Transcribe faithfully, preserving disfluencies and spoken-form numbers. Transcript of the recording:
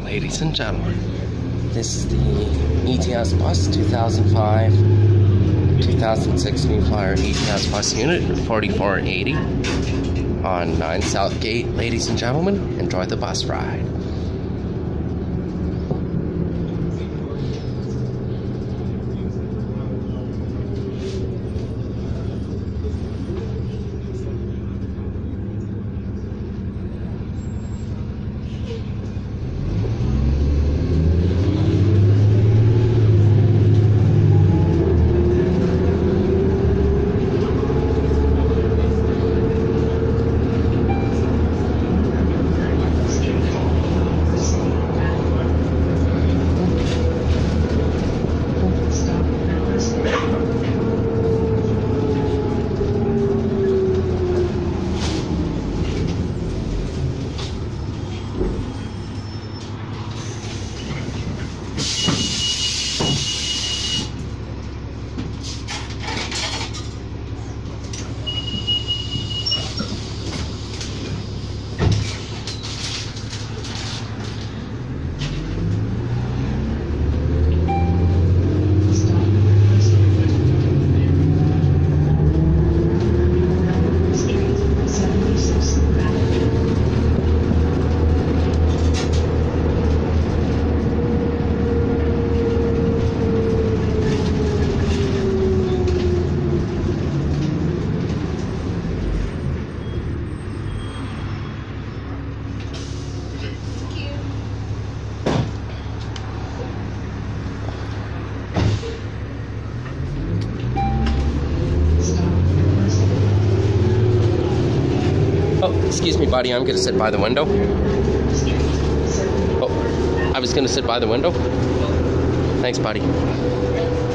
ladies and gentlemen. This is the E T S bus, two thousand five, two thousand six New Flyer E T S bus unit, forty-four eighty on nine Southgate. Ladies and gentlemen, enjoy the bus ride. Oh, excuse me, buddy, I'm gonna sit by the window. Oh, I was gonna sit by the window. Thanks, buddy.